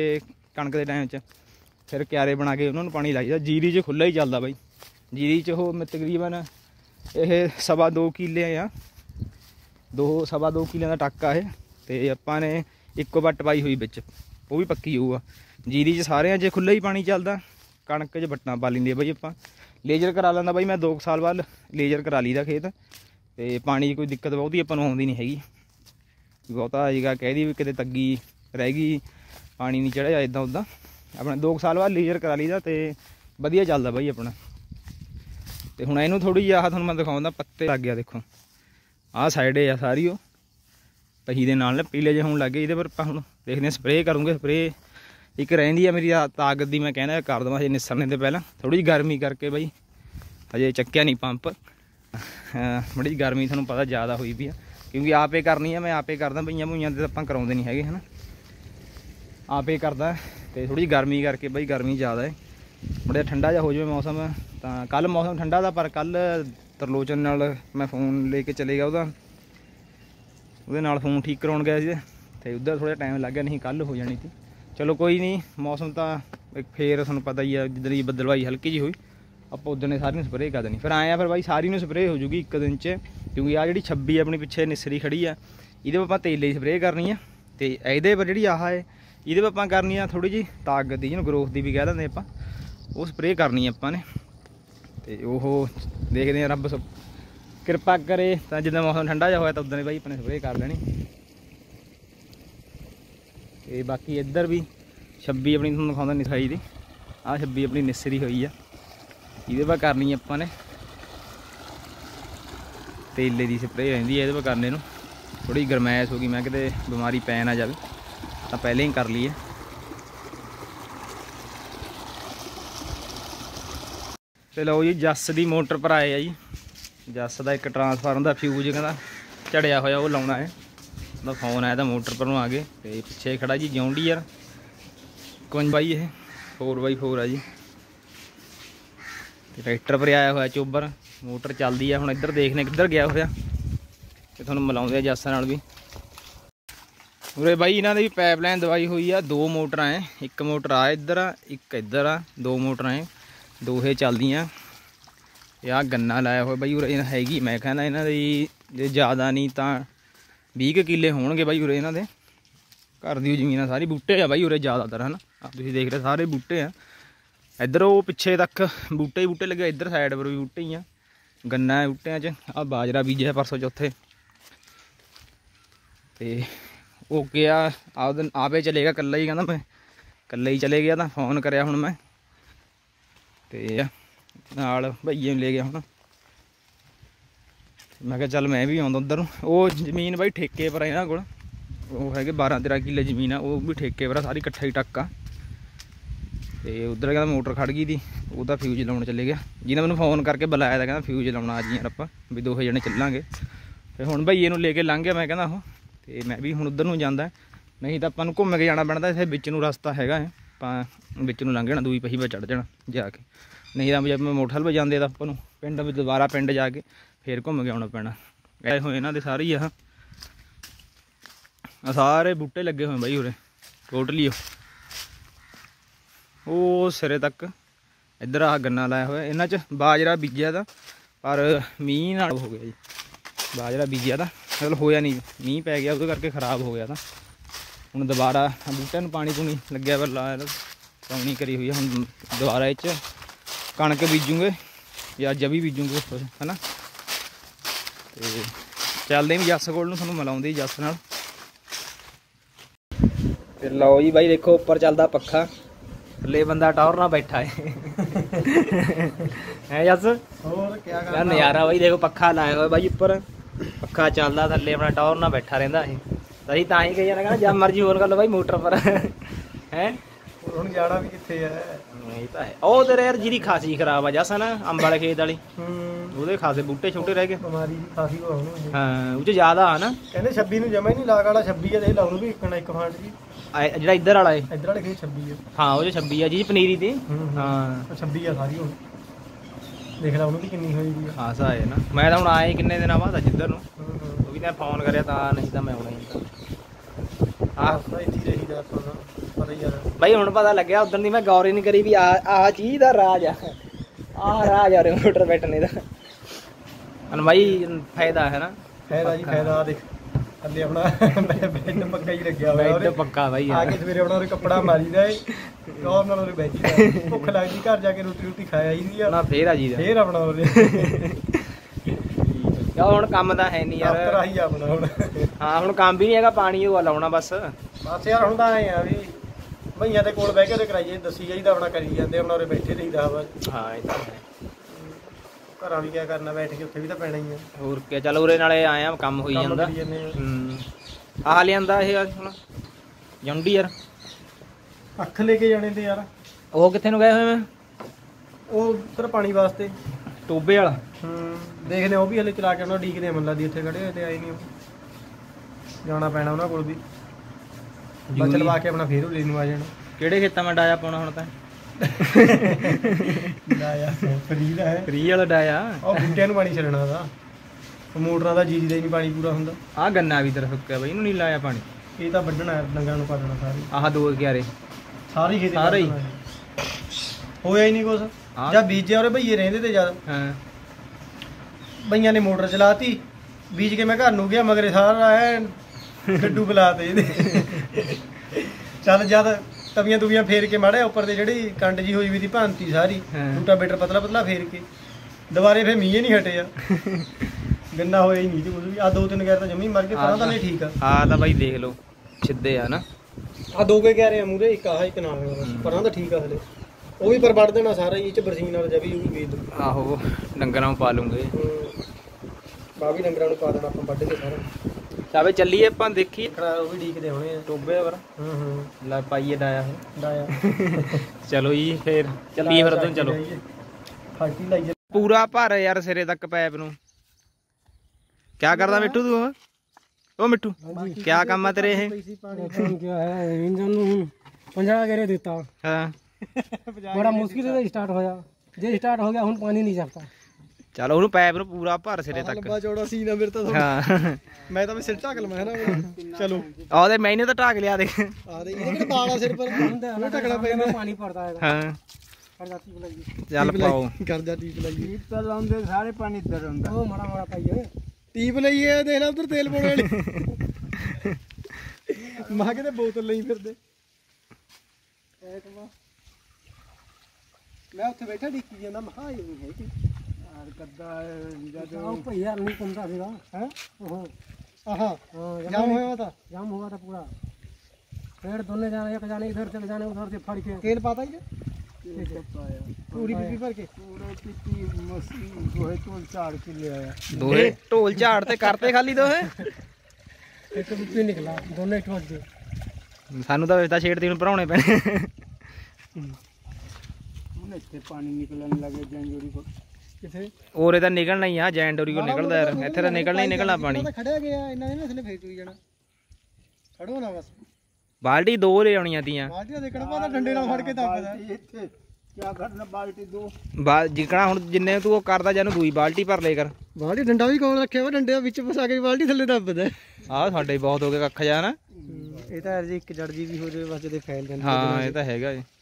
ਕਣਕ ਦੇ ਟਾਈਮ 'ਚ, ਫਿਰ ਕਿਆਰੇ ਬਣਾ ਕੇ ਉਹਨਾਂ ਨੂੰ ਪਾਣੀ ਲਾਈਦਾ। ਜੀਰੀ 'ਚ ਖੁੱਲ੍ਹਾ ਹੀ ਚੱਲਦਾ ਬਾਈ, ਜੀਰੀ 'ਚ ਉਹ ਤਕਰੀਬਨ ਇਹ 2.25 ਕਿੱਲੇ ਆ, 2.25 ਕਿੱਲਿਆਂ ਦਾ ਟੱਕ ਆ ਇਹ। ਤੇ ਆਪਾਂ ਨੇ ਇੱਕੋ ਵੱਟ ਪਾਈ ਹੋਈ ਵਿੱਚ, ਉਹ ਵੀ ਪੱਕੀ ਹੋਊਗਾ। ਜੀਰੀ 'ਚ ਸਾਰਿਆਂ 'ਚ ਖੁੱਲ੍ਹਾ ਹੀ ਪਾਣੀ ਚੱਲਦਾ, ਕਣਕ 'ਚ ਵੱਟਾਂ ਪਾ ਲੈਂਦੇ ਬਾਈ ਆਪਾਂ। ਲੇਜ਼ਰ ਕਰਾ ਲੈਂਦਾ ਬਾਈ ਮੈਂ, 2 ਸਾਲ ਬਾਅਦ ਲੇਜ਼ਰ ਕਰਾ ਲਈਦਾ ਖੇਤ। ਤੇ ਪਾਣੀ ਦੀ ਕੋਈ ਦਿੱਕਤ ਬਹੁਤੀ ਆਪਾਂ ਨੂੰ ਆਉਂਦੀ ਨਹੀਂ ਹੈਗੀ, ਬਹੁਤਾ ਜੀਗਾ ਕਹਿਦੀ ਵੀ ਕਿਤੇ ਤੱਗੀ ਰਹਿ ਗਈ, ਪਾਣੀ ਨਹੀਂ ਚੜ੍ਹਿਆ ਇੱਦਾਂ ਉੱਦਾਂ। ਆਪਣਾ 2 ਸਾਲ ਬਾਅਦ ਲੇਜ਼ਰ ਕਰਾ ਲਈਦਾ ਤੇ ਵਧੀਆ ਚੱਲਦਾ ਬਾਈ ਆਪਣਾ। ਤੇ ਹੁਣ ਇਹਨੂੰ ਥੋੜ੍ਹੀ ਜਿਹੀ ਆਹ ਤੁਹਾਨੂੰ ਮੈਂ ਦਿਖਾਉਂਦਾ, ਪੱਤੇ ਲੱਗ ਗਿਆ ਦੇਖੋ, ਆਹ ਸਾਈਡ ਆ ਸਾਰੀ ਉਹ ਪਹੀ ਦੇ ਨਾਲ ਪੀਲੇ ਜਿਹੇ ਹੋਣ ਲੱਗ ਗਏ। ਇਹਦੇ ਪਰ ਆਪਾਂ ਹੁਣ ਦੇਖਦੇ ਹਾਂ, ਸਪਰੇਅ ਕਰੂੰਗੇ। ਸਪਰੇਅ ਇੱਕ ਰਹਿੰਦੀ ਆ ਮੇਰੀ ਤਾਕਤ ਦੀ, ਮੈਂ ਕਹਿੰਦਾ ਕਰ ਦੇਵਾਂ ਹਜੇ ਨਿਸਰਨੇ ਦੇ ਪਹਿਲਾਂ। ਥੋੜ੍ਹੀ ਜਿਹੀ ਗਰਮੀ ਕਰਕੇ ਬਾਈ ਹਜੇ ਚੱਕਿਆ ਨਹੀਂ ਪੰਪ, ਬੜੀ ਜਿਹੀ ਗਰਮੀ ਤੁਹਾਨੂੰ ਪਤਾ ਜ਼ਿਆਦਾ ਹੋਈ ਵੀ ਆ, ਕਿਉਂਕਿ ਆਪੇ ਕਰਨੀ ਆ, ਮੈਂ ਆਪੇ ਕਰਦਾ। ਬਈਆਂ ਭੂਈਆਂ ਤੇ ਆਪਾਂ ਕਰਾਉਂਦੇ ਨਹੀਂ ਹੈਗੇ ਹੈ ਨਾ, ਆਪੇ ਕਰਦਾ। ਤੇ ਥੋੜ੍ਹੀ ਜਿਹੀ ਗਰਮੀ ਕਰਕੇ ਬਾਈ, ਗਰਮੀ ਜ਼ਿਆਦਾ ਹੈ। ਬੜਾ ਠੰਡਾ ਜਿਹਾ ਹੋ ਜਾਵੇ ਮੌਸਮ ਤਾਂ। ਕੱਲ੍ਹ ਮੌਸਮ ਠੰਡਾ ਦਾ, ਪਰ ਕੱਲ੍ਹ ਤਰਲੋਚਨ ਨਾਲ ਮੈਂ ਫੋਨ ਲੈ ਕੇ ਚਲੇ ਗਿਆ, ਉਹਦੇ ਨਾਲ ਫੋਨ ਠੀਕ ਕਰਾਉਣ ਗਿਆ ਸੀ ਤੇ ਉੱਧਰ ਥੋੜ੍ਹਾ ਟਾਈਮ ਲੱਗ ਗਿਆ, ਨਹੀਂ ਕੱਲ੍ਹ ਹੋ ਜਾਣੀ ਸੀ। ਚਲੋ ਕੋਈ ਨਹੀਂ, ਮੌਸਮ ਤਾਂ ਫੇਰ ਤੁਹਾਨੂੰ ਪਤਾ ਹੀ ਆ, ਜਿੱਦਾਂ ਦੀ ਬੱਦਲਵਾਈ ਹਲਕੀ ਜਿਹੀ ਹੋਈ ਆਪਾਂ ਉੱਧਰ ਨੇ ਸਾਰੀ ਨੂੰ ਸਪਰੇਅ ਕਰ ਦੇਣੀ। ਫਿਰ ਆਏ ਆ ਫਿਰ ਬਾਈ ਸਾਰੀ ਨੂੰ ਸਪਰੇਅ ਹੋ ਜੂਗੀ ਇੱਕ ਦਿਨ 'ਚ, ਕਿਉਂਕਿ ਆਹ ਜਿਹੜੀ 26 ਆਪਣੀ ਪਿੱਛੇ ਨਿਸਰੀ ਖੜੀ ਆ, ਇਹਦੇ ਪਰ ਆਪਾਂ ਤੇਲੇ ਦੀ ਸਪਰੇਅ ਕਰਨੀ ਆ। ਤੇ ਇਹਦੇ ਪਰ ਜਿਹੜੀ ਆਹ ਹੈ, ਇਹਦੇ ਪਰ ਆਪਾਂ ਕਰਨੀ ਆ ਥੋੜ੍ਹੀ ਜਿਹੀ ਤਾਕਤ ਦੀ, ਜਿਹਨੂੰ ਗਰੋਥ ਦੀ ਵੀ ਕਹਿ ਦਿੰਦੇ ਆਪਾਂ, ਉਹ ਸਪਰੇਅ ਕਰਨੀ ਆਪਾਂ ਨੇ। ਤੇ ਉਹ ਦੇਖਦੇ ਹਾਂ, ਰੱਬ ਕਿਰਪਾ ਕਰੇ ਤਾਂ ਜਿੱਦਾਂ ਮੌਸਮ ਠੰਡਾ ਜਿਹਾ ਹੋਇਆ ਤਾਂ ਉੱਦਾਂ ਨੇ ਬਾਈ ਆਪਾਂ ਨੇ ਸਪਰੇਅ ਕਰ ਲੈਣੀ। ਤੇ ਬਾਕੀ ਇੱਧਰ ਵੀ 26 ਆਪਣੀ ਤੁਹਾਨੂੰ ਦਿਖਾਉਂਦਾ ਨਿਸਾਈ ਦੀ, ਆਹ 26 ਆਪਣੀ ਨਿਸਰੀ ਹੋਈ ਆ, ਇਹਦੇ ਪਰ ਕਰਨੀ ਆਪਾਂ ਨੇ ਤੇਲੇ ਦੀ ਸਪਰੇਅ ਰਹਿੰਦੀ ਹੈ ਇਹਦੇ ਪਰ ਕਰਨੇ ਨੂੰ। ਥੋੜ੍ਹੀ ਗਰਮੈਸ਼ ਹੋ ਗਈ, ਮੈਂ ਕਿਤੇ ਬਿਮਾਰੀ ਪੈ ਨਾ ਜਾਵੇ ਤਾਂ ਪਹਿਲਾਂ ਹੀ ਕਰ ਲਈਏ। ਤੇ ਲਓ ਜੀ, ਜੱਸ ਦੀ ਮੋਟਰ ਪਰ ਆਏ ਆ ਜੀ। ਜੱਸ ਦਾ ਇੱਕ ਟਰਾਂਸਫਾਰਮ ਦਾ ਫਿਊਜ਼ ਕਹਿੰਦਾ ਝੜਿਆ ਹੋਇਆ, ਉਹ ਲਾਉਣਾ ਹੈ। ਉਹਦਾ ਫੋਨ ਆਇਆ ਤਾਂ ਮੋਟਰ ਪਰ ਨੂੰ ਆ ਗਏ। ਤੇ ਪਿੱਛੇ ਖੜਾ ਜੀ ਜੌਂਡੀਅਰ ਕੁੰਜ ਬਾਈ, ਇਹ 4x4 ਆ ਜੀ। ਤੇ ਟਰੈਕਟਰ ਪਰ ਆਇਆ ਹੋਇਆ ਚੋਬਰ, ਮੋਟਰ ਚੱਲਦੀ ਆ। ਹੁਣ ਇੱਧਰ ਦੇਖਨੇ ਕਿੱਧਰ ਗਿਆ ਹੋਇਆ, ਤੇ ਤੁਹਾਨੂੰ ਮਿਲਾਉਂਦੇ ਆ ਜੱਸ ਨਾਲ ਵੀ। ਉਰੇ ਬਾਈ ਇਹਨਾਂ ਦੇ ਵੀ ਪਾਈਪਲਾਈਨ ਦਵਾਈ ਹੋਈ ਆ, 2 ਮੋਟਰਾਂ ਹੈ, ਇੱਕ ਮੋਟਰ ਆ ਇੱਧਰ ਆ, ਇੱਕ ਇੱਧਰ ਆ, 2 ਮੋਟਰਾਂ ਹੈ, ਦੋਹੇ ਚੱਲਦੀਆਂ। ਇਹ ਆਹ ਗੰਨਾ ਲਾਇਆ ਹੋਇਆ ਬਾਈ ਉਰੇ ਹੈਗੀ, ਮੈਂ ਕਹਿੰਦਾ ਇਹਨਾਂ ਦੀ ਜੇ ਜ਼ਿਆਦਾ ਨਹੀਂ ਤਾਂ 20 ਕੁ ਕਿੱਲੇ ਹੋਣਗੇ ਬਾਈ ਉਰੇ ਇਹਨਾਂ ਦੇ। ਘਰ ਦੀ ਜ਼ਮੀਨ ਆ ਸਾਰੀ, ਬੂਟੇ ਆ ਬਾਈ ਉਰੇ ਜ਼ਿਆਦਾਤਰ, ਹੈ ਨਾ। ਆਪ ਤੁਸੀਂ ਦੇਖ ਰਹੇ ਸਾਰੇ ਬੂਟੇ ਆ। ਇੱਧਰ ਉਹ ਪਿੱਛੇ ਤੱਕ ਬੂਟੇ ਹੀ ਬੂਟੇ ਲੱਗੇ, ਇੱਧਰ ਸਾਈਡ ਪਰ ਵੀ ਬੂਟੇ ਹੀ ਆ, ਗੰਨਾ ਬੂਟਿਆਂ 'ਚ। ਆਹ ਬਾਜਰਾ ਬੀਜਿਆ ਪਰਸੋਂ ਚੌਥੇ। ਤੇ ਉਹ ਗਿਆ ਆਪੇ ਚਲੇਗਾ, ਇਕੱਲਾ ਹੀ ਕਹਿੰਦਾ, ਮੈਂ ਇਕੱਲਾ ਹੀ ਚਲੇ ਗਿਆ। ਤਾਂ ਫੋਨ ਕਰਿਆ ਹੁਣ ਮੈਂ, ਤੇ ਨਾਲ ਭਈਏ ਨੂੰ ਲੈ ਗਿਆ ਹੁਣ। ਮੈਂ ਕਿਹਾ ਚੱਲ ਮੈਂ ਵੀ ਆਉਂਦਾ ਉੱਧਰ ਨੂੰ। ਉਹ ਜ਼ਮੀਨ ਬਾਈ ਠੇਕੇ ਪਰ ਆ ਇਹਨਾਂ ਕੋਲ, ਉਹ ਹੈਗੇ 12-13 ਕਿੱਲੇ ਜ਼ਮੀਨ ਆ, ਉਹ ਵੀ ਠੇਕੇ ਪਰ ਆ ਸਾਰੀ, ਇਕੱਠਾ ਹੀ ਟੱਕਾ। ਤੇ ਉੱਧਰ ਕਹਿੰਦਾ ਮੋਟਰ ਖੜ ਗਈ ਦੀ, ਉਹਦਾ ਫਿਊਜ਼ ਲਾਉਣ ਚਲੇ ਗਿਆ। ਜਿਹਨੇ ਮੈਨੂੰ ਫੋਨ ਕਰਕੇ ਬੁਲਾਇਆ ਤਾਂ ਕਹਿੰਦਾ ਫਿਊਜ਼ ਲਾਉਣਾ ਆ ਜੀ ਯਾਰ ਆਪਾਂ, ਵੀ 2 ਜਣੇ ਚੱਲਾਂਗੇ। ਫਿਰ ਹੁਣ ਭਈਏ ਨੂੰ ਲੈ ਕੇ ਲੰਘ ਗਿਆ ਮੈਂ ਕਹਿੰਦਾ ਉਹ। ਤੇ ਮੈਂ ਵੀ ਹੁਣ ਉੱਧਰ ਨੂੰ ਜਾਂਦਾ, ਨਹੀਂ ਤਾਂ ਆਪਾਂ ਨੂੰ ਘੁੰਮ ਕੇ ਜਾਣਾ ਪੈਣਾ। ਇੱਥੇ ਵਿੱਚ ਨੂੰ ਰਸਤਾ ਹੈਗਾ ਹੈ, ਆਪਾਂ ਵਿੱਚ ਨੂੰ ਲੰਘ ਜਾਣਾ, ਦੂਈ ਪਹੀ 'ਤੇ ਚੜ੍ਹ ਜਾਣਾ ਜਾ ਕੇ। ਨਹੀਂ ਤਾਂ ਜਦ ਮੈਂ ਮੋਟਰਸਾਈਕਲ 'ਤੇ ਜਾਂਦੇ ਤਾਂ ਆਪਾਂ ਨੂੰ ਪਿੰਡ ਵਿੱਚ ਦੁਬਾਰਾ ਪਿੰਡ ਜਾ ਕੇ ਫਿਰ ਘੁੰਮ ਕੇ ਆਉਣਾ ਪੈਣਾ। ਗਏ ਹੋਏ ਇਹਨਾਂ ਦੇ ਸਾਰੇ ਹੀ ਆਹ ਸਾਰੇ ਬੂਟੇ ਲੱਗੇ ਹੋਏ ਬਾਈ ਉਰੇ ਟੋਟਲੀ, ਉਹ ਸਿਰੇ ਤੱਕ। ਇੱਧਰ ਆਹ ਗੰਨਾ ਲਾਇਆ ਹੋਇਆ, ਇਹਨਾਂ 'ਚ ਬਾਜਰਾ ਬੀਜਿਆ ਤਾਂ, ਪਰ ਮੀਂਹ ਨਾਲ ਹੋ ਗਿਆ ਜੀ। ਬਾਜਰਾ ਬੀਜਿਆ ਤਾਂ ਮਤਲਬ ਹੋਇਆ ਨਹੀਂ, ਮੀਂਹ ਪੈ ਗਿਆ ਉਹਦੇ ਕਰਕੇ ਖ਼ਰਾਬ ਹੋ ਗਿਆ। ਤਾਂ ਹੁਣ ਦੁਬਾਰਾ ਬੂਟਿਆਂ ਨੂੰ ਪਾਣੀ ਪੂਣੀ ਲੱਗਿਆ ਪਰ ਲਾ ਪਾਉਣੀ ਕਰੀ ਹੋਈ ਹੈ। ਹੁਣ ਦੁਬਾਰਾ ਇਹ 'ਚ ਕਣਕ ਬੀਜੂਗੇ ਜਾਂ ਜਵੀ ਬੀਜੂਗੇ ਕੁਛ, ਹੈ ਨਾ। ਤੇ ਚੱਲਦੇ ਵੀ ਜੱਸ ਕੋਲ ਨੂੰ, ਤੁਹਾਨੂੰ ਮਿਲਾਉਂਦੇ ਜੱਸ ਨਾਲ। ਤੇ ਲਓ ਜੀ ਬਾਈ ਦੇਖੋ, ਉੱਪਰ ਚੱਲਦਾ ਪੱਖਾ, ਥੱਲੇ ਬੰਦਾ ਟੌਰ ਨਾਲ ਬੈਠਾ ਹੈ। ਹੈ ਜੱਸ, ਹੋਰ ਕਿਆ ਕਰਨਾ ਨਜ਼ਾਰਾ ਬਾਈ। ਦੇਖੋ ਪੱਖਾ ਲਾਇਆ ਹੋਇਆ ਬਾਈ ਉੱਪਰ, ਪੱਖਾ ਚੱਲਦਾ, ਥੱਲੇ ਆਪਣਾ ਟੌਰ ਨਾਲ ਬੈਠਾ ਰਹਿੰਦਾ ਇਹ। ਅਸੀਂ ਤਾਂ ਹੀ ਕਹੀ ਜਾਣਾ, ਕਹਿੰਦਾ ਜਦ ਮਰਜ਼ੀ ਹੋਰ ਕਰ ਲਓ ਬਾਈ ਮੋਟਰ ਪਰ। ਹੈ ਹੁਣ ਜਾਣਾ ਵੀ ਕਿੱਥੇ ਹੈ। ਇਹ ਤਾਂ ਹੈ। ਉਹ ਤੇਰੇ ਯਾਰ ਜਿਹਦੀ ਖਾਸੀ ਖਰਾਬ ਆ ਜੱਸ ਨਾ, ਅੰਬ ਵਾਲੇ ਖੇਤ ਵਾਲੀ, ਉਹਦੇ ਖਾਸੇ ਬੂਟੇ ਛੋਟੇ ਰਹਿ ਗਏ। ਬਿਮਾਰੀ ਦੀ ਖਾਸੀ ਹੋਣੀ, ਹਾਂ ਉਹ 'ਚ ਜ਼ਿਆਦਾ ਆ ਨਾ। ਕਹਿੰਦੇ 26 ਨੂੰ ਜਮਾ ਹੀ ਨਹੀਂ ਲਾਗ ਵਾਲਾ, 26 ਆ ਦੇ ਲਾਉਣ ਵੀ ਇੱਕ ਫਾਂਟ ਜੀ। ਜਿਹੜਾ ਇੱਧਰ ਵਾਲਾ ਹੈ, ਇੱਧਰ ਵਾਲੇ ਖੇਤ 26 ਆ। ਹਾਂ ਉਹ 'ਚ 26 ਆ ਜੀ ਪਨੀਰੀ ਦੀ। ਹਾਂ 26 ਆ ਸਾਰੀ। ਹੁਣ ਦੇਖ ਲਾ ਉਹਨੂੰ ਵੀ ਕਿੰਨੀ ਹੋਈ ਵੀ ਆ, ਖਾਸਾ ਹੈ ਨਾ। ਮੈਂ ਤਾਂ ਹੁਣ ਆਏ ਕਿੰਨੇ ਦਿਨਾਂ ਬਾਅਦ ਜਿੱਧਰ ਨੂੰ, ਉਹ ਵੀ ਮੈਂ ਫੋਨ ਕਰਿਆ ਤਾਂ, ਨਹੀਂ ਤਾਂ ਮੈਂ ਆਉਣਾ ਹੀ। ਆਹ ਇੱਥੇ ਰਹੀਦਾ ਆਪਾਂ। ਪਤਾ ਹੀ ਆ ਬਾਈ ਹੁਣ ਪਤਾ ਲੱਗਿਆ, ਉਦੋਂ ਦੀ ਮੈਂ ਗੌਰ ਹੀ ਨਹੀਂ ਕਰੀ ਵੀ ਆਹ ਚੀਜ਼ ਦਾ ਰਾਜ ਆ, ਆਹ ਰਾਜ ਆ ਰਿਮੋਟਰ ਬੈਠਣੇ ਦਾ। ਹੁਣ ਬਾਈ ਫਾਇਦਾ ਹੈ ਨਾ, ਫਾਇਦਾ ਜੀ ਫਾਇਦਾ। ਦੇਖ ਥੱਲੇ ਆਪਣਾ ਬੈੱਡ ਪੱਕਾ ਹੀ ਲੱਗਿਆ ਹੋਇਆ ਬੈੱਡ ਪੱਕਾ ਬਾਈ ਆ ਕੇ ਸਵੇਰੇ ਆਪਣਾ ਉਹਦੇ ਕੱਪੜਾ ਮਾਰੀਦਾ ਏ, ਗੌਰ ਨਾਲ ਉਹਦੇ ਬੈਠੀ ਦਾ। ਭੁੱਖ ਲੱਗਦੀ ਘਰ ਜਾ ਕੇ ਰੋਟੀ ਖਾਇਆ ਹੀ ਦੀ ਆ ਨਾ, ਫੇਰ ਆ ਜੀ ਫੇਰ ਆਪਣਾ ਉਹਦੇ ਯਾਰ ਹੁਣ ਕੰਮ ਤਾਂ ਹੈ ਨਹੀਂ ਯਾਰ, ਅਫਤਰ ਆਹੀ ਆਪਣਾ ਹੁਣ। ਹਾਂ ਹੁਣ ਕੰਮ ਵੀ ਨਹੀਂ ਹੈਗਾ, ਪਾਣੀ ਉਹ ਲਾਉਣਾ ਬਸ ਯਾਰ ਹੁਣ ਤਾਂ ਐ ਆ ਵੀ ਭਈਆਂ ਦੇ ਕੋਲ ਬਹਿ ਕੇ ਉਹਦੇ ਕਰਾਈਏ, ਦੱਸੀ ਜਾਈਦਾ ਆਪਣਾ ਕਰੀ ਜਾਂਦੇ, ਆਪਣਾ ਉਹਦੇ ਬੈਠੇ ਰਹੀਦਾ ਵਾ। ਹਾਂ ਇਹ ਤਾਂ ਹੈ, ਘਰਾਂ ਵੀ ਕਿਆ ਕਰਨਾ, ਬੈਠ ਕੇ ਉੱਥੇ ਵੀ ਤਾਂ ਪੈਣਾ ਹੀ ਆ। ਹੋਰ ਕੀ, ਚੱਲ ਉਰੇ ਨਾਲੇ ਆਏ ਆ, ਕੰਮ ਹੋਈ ਜਾਂਦਾ। ਆਹ ਲਿਆਂਦਾ ਇਹ ਹੁਣ ਜੰਡੀ ਯਾਰ, ਅੱਖ ਲੈ ਕੇ ਜਾਣੇ ਤੇ ਯਾਰ। ਉਹ ਕਿੱਥੇ ਨੂੰ ਗਏ ਹੋਏ ਮੈਂ? ਉਹ ਉੱਧਰ ਪਾਣੀ ਵਾਸਤੇ ਟੋਬੇ ਵਾਲਾ। ਦੇਖਦੇ ਉਹ ਵੀ ਹਲੇ ਚਲਾ ਕੇ ਉਹਨਾਂ ਡੀਕਦੇ ਆ, ਮੰਨ ਲਾ ਦੀ ਇੱਥੇ ਖੜੇ ਹੋਏ ਤੇ ਆਏ ਨਹੀਂ। ਜਾਣਾ ਪੈਣਾ ਉਹਨਾਂ ਕੋਲ ਵੀ, ਬਸ ਚਲਵਾ ਕੇ ਆਪਣਾ ਫੇਰ ਲੈ ਨੂੰ ਆ ਜਾਣਾ। ਕਿਹੜੇ ਖੇਤਾਂ ਮੈਂ ਡਾਇਆ ਪਾਉਣਾ ਹੁਣ ਤਾਂ? ਡਾਇਆ ਫਰੀ ਦਾ ਹੈ, ਫਰੀ ਵਾਲਾ ਡਾਇਆ। ਉਹ ਬੂਟਿਆਂ ਨੂੰ ਪਾਣੀ ਛੱਡਣਾ ਦਾ, ਮੋਟਰਾਂ ਦਾ ਜੀਜੀ ਦਾ ਹੀ ਨਹੀਂ ਪਾਣੀ ਪੂਰਾ ਹੁੰਦਾ। ਆਹ ਗੰਨਾ ਵੀ ਤੇਰਾ ਸੁੱਕਿਆ ਬਈ, ਇਹਨੂੰ ਨਹੀਂ ਲਾਇਆ ਪਾਣੀ? ਇਹ ਤਾਂ ਵੱਢਣਾ ਡੰਗਰਾਂ ਨੂੰ ਪਾ ਦੇਣਾ ਸਾਰੀ। ਆਹ ਦੋ ਕਿਆਰੇ ਸਾਰੀ ਖੇਤੀ ਸਾਰੇ ਹੀ ਹੋਇਆ ਹੀ ਨਹੀਂ ਕੁਛ। ਜਾਂ ਬੀਜਿਆ ਉਹਦੇ ਭਈਏ ਰਹਿੰਦੇ ਤੇ ਜਦ ਹਾਂ ਬਈਆਂ ਨੇ ਮੋਟਰ ਚਲਾਤੀ, ਬੀਜ ਕੇ ਮੈਂ ਘਰ ਨੂੰ ਗਿਆ, ਮਗਰੇ ਸਾਰਾ ਐ ਗੱਡੂ ਬੁਲਾਤੇ ਇਹਦੇ। ਚੱਲ ਜਦ ਤਵੀਆਂ ਤੁਵੀਆਂ ਫੇਰ ਕੇ ਮਾੜਿਆ ਉੱਪਰ ਤੇ ਜਿਹੜੀ ਕੰਡ ਜੀ ਹੋਈ ਵੀ ਦੀ ਭਾਂਤੀ ਸਾਰੀ, ਟੂਟਾ ਬੇਟਰ ਪਤਲਾ ਪਤਲਾ ਫੇਰ ਕੇ ਦੁਬਾਰੇ ਫੇਰ ਮੀਂਹ ਨਹੀਂ ਹਟਿਆ, ਗੰਨਾ ਹੋਇਆ ਹੀ ਨਹੀਂ ਤੇ ਕੁਝ ਵੀ। ਆ ਦੋ ਤਿੰਨ ਗੈਰ ਤਾਂ ਜੰਮੀ ਮਰ ਕੇ, ਪਰਾਂ ਤਾਂ ਨਹੀਂ ਠੀਕ ਆ। ਆਹ ਤਾਂ ਬਾਈ ਦੇਖ ਲਓ ਸਿੱਧੇ ਆ ਨਾ, ਆ ਦੋ ਕੇ ਕਹਿ ਰਹੇ ਆ ਮੂਰੇ, ਇੱਕ ਆਹ ਇੱਕ ਨਾਲ ਪਰਾਂ ਤਾਂ ਠੀਕ ਆ ਹਲੇ। ਉਹ ਵੀ ਪਰ ਵੱਢ ਦੇਣਾ ਸਾਰਾ, ਇਹ ਚ ਬਰਸੀਨ ਨਾਲ ਜਵੀ ਉਹ ਵੀ ਵੇਚ ਦੂ। ਆਹੋ ਡੰਗਰਾਂ ਨੂੰ ਪਾ ਲੂੰਗੇ, ਬਾ ਵੀ ਡੰਗਰਾਂ ਨੂੰ ਪਾ ਦੇਣਾ ਆਪਾਂ ਵੱਢ ਕੇ ਸਾਰਾ। ਚਾਵੇ ਚੱਲੀਏ ਆਪਾਂ ਦੇਖੀਏ, ਉਹ ਵੀ ਡੀਕਦੇ ਹੋਣੇ ਆ ਟੋਬੇ ਪਰ। ਲੈ ਪਾਈਏ ਡਾਇਆ ਡਾਇਆ। ਚਲੋ ਜੀ ਫੇਰ ਚੱਲੀਏ ਫਿਰ ਉਦੋਂ। ਚਲੋ ਫਾਟੀ ਲਾਈ ਜਾ ਪੂਰਾ ਭਰ ਯਾਰ ਸਿਰੇ ਤੱਕ ਪੈਪ ਨੂੰ। ਕਿਆ ਕਰਦਾ ਮਿੱਠੂ ਤੂੰ? ਉਹ ਮਿੱਠੂ ਕਿਆ ਕੰਮ ਆ ਤੇਰੇ ਇਹ? क्या है इंजन ਨੂੰ 50 ਗੇਰੇ ਦਿੱਤਾ। ਹਾਂ ਬੜਾ ਮੁਸ਼ਕਿਲ से स्टार्ट ਹੋਇਆ, ਜੇ स्टार्ट ਹੋ ਗਿਆ ਹੁਣ ਪਾਣੀ ਨਹੀਂ ਜਾਂਦਾ। ਚਲ ਉਹਨੂੰ ਪੈਪ ਨੂੰ ਪੂਰਾ ਭਰ ਸਿਰੇ ਤੱਕ। ਲੰਬਾ ਚੌੜਾ ਸੀਨ ਆ ਮੇਰੇ ਤਾਂ। ਹਾਂ ਮੈਂ ਤਾਂ ਸਿਰ ਢੱਕ ਲਵਾਂ ਨਾ। ਚਲੋ ਆਹਦੇ ਮੈਨੇ ਤਾਂ ਢਾਕ ਲਿਆ ਦੇਖ। ਆ ਦੇ ਇਹਦੇ ਬਾਲ ਆ ਸਿਰ ਪਰ ਹੁੰਦਾ ਹੈ, ਢੱਕਣਾ ਪੈਂਦਾ, ਪਾਣੀ ਪੜਦਾ ਹੈ। ਹਾਂ ਕਰ ਜਾਤੀ ਬਲਾਈ, ਚੱਲ ਪਾਓ ਕਰ ਜਾ ਟੀਪ ਲਾਈਏ। ਟੀਪ ਤਾਂ ਲਾਉਂਦੇ ਸਾਰੇ ਪਾਣੀ ਇੱਧਰ ਹੁੰਦਾ। ਉਹ ਮਾੜਾ ਮਾੜਾ ਪਾਈਏ ਟੀਪ ਲਈਏ, ਦੇਖ ਲੈ ਉਧਰ ਤੇਲ ਪਾਉਣ ਵਾਲੀ। ਮਾਂ ਕਿਤੇ ਬੋਤਲ ਲਈ ਫਿਰਦੇ। ਮੈਂ ਉੱਥੇ ਬੈਠਾ ਡਿੱਕੀ ਜਾਂਦਾ, ਮਹਾ ਹੀ ਨਹੀਂ ਹੈ ਕਿ ਯਾਰ ਕੱਦਾ ਜਦੋਂ ਭਈਆ ਨਹੀਂ ਕੰਦਾ ਸੀਗਾ ਹੈ। ਉਹ ਆਹਾ ਜਾਮ ਹੋਇਆ था, जाम हुआ था पूरा। पेड़ धोने जाना, एक जाने इधर चले जाने, उधर से फड़ के तेल पाता ही पूरी पीपी भर के पूरा पीपी मशीन दोहे टोल झाड़ के ले आया। ਦੋਹੇ ਢੋਲ ਝਾੜ ਤੇ ਕਰਤੇ ਖਾਲੀ ਦੋਹੇ। एक पीपी निकला, दोनों ही ठोक दिए। ਸਾਨੂੰ ਤਾਂ ਵਿਸਤਾ ਛੇੜਦੀ ਨੂੰ ਭਰਾਉਣੇ ਪੈਣੇ। ਹੁਣ ਇੱਥੇ ਪਾਣੀ ਨਿਕਲਣ ਲੱਗੇ ਜੰਜੋਰੀ ਕੋਲ। ਕਿਥੇ ਔਰੇ ਤਾਂ ਨਿਕਲਣਾ ਹੀ ਆ, ਜੈਨ ਡੋਰੀ ਕੋਲ ਨਿਕਲਦਾ ਯਾਰ, ਇੱਥੇ ਤਾਂ ਨਿਕਲਣਾ ਹੀ ਨਿਕਲਣਾ ਪਾਣੀ। ਖੜਿਆ ਗਿਆ ਇਹਨਾਂ ਨੇ ਥੱਲੇ ਫੇਰ ਚੁਈ ਜਾਣਾ। ਖੜੋ ਨਾ ਬਸ। ਬਾਲਟੀ ਦੋ ਲੈ ਆਉਣੀਆਂ ਤੀਆਂ। ਬਾਲਟੀ ਦੇਖਣਾ ਪਤਾ ਡੰਡੇ ਨਾਲ ਫੜ ਕੇ ਦੱਬਦਾ ਇੱਥੇ। ਕੀ ਕਰਨਾ ਬਾਲਟੀ ਦੋ ਜਿਕਣਾ ਹੁਣ ਜਿੰਨੇ ਤੂੰ ਉਹ ਕਰਦਾ ਜਾਨੂੰ ਦੂਈ ਬਾਲਟੀ ਭਰ ਲੈ ਕਰ। ਬਾਲਟੀ ਡੰਡਾ ਵੀ ਕੋਲ ਰੱਖਿਆ ਵਾ, ਡੰਡੇ ਵਿੱਚ ਫਸਾ ਕੇ ਬਾਲਟੀ ਥੱਲੇ ਦੱਬਦਾ। ਆਹ ਸਾਡੇ ਬਹੁਤ ਹੋ ਗਏ ਕੱਖ ਜਾ ਨਾ। ਇਹ ਤਾਂ ਜੀ ਇੱਕ ਜੜ ਜੀ ਵੀ ਹੋ ਜਾਵੇ ਬਸ, ਜਦੇ ਫੈਲ ਜਾਂਦੇ। ਹਾਂ ਇਹ ਤਾਂ ਹੈਗਾ ਜੀ।